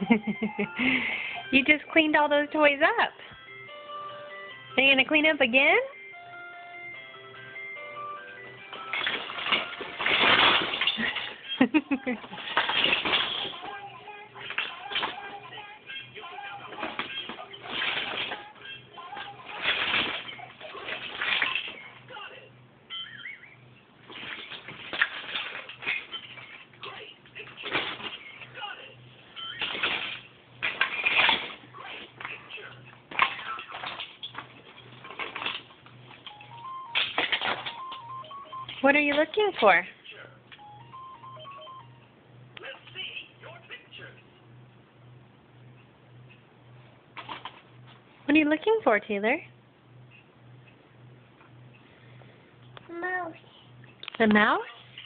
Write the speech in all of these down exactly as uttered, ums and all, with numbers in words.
You just cleaned all those toys up. Are you going to clean up again? What are you looking for? What are you looking for, Taylor? Mouse. The mouse?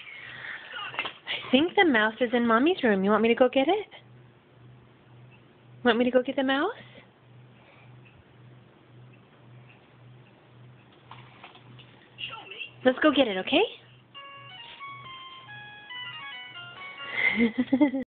I think the mouse is in Mommy's room. You want me to go get it? Want me to go get the mouse? Let's go get it, okay?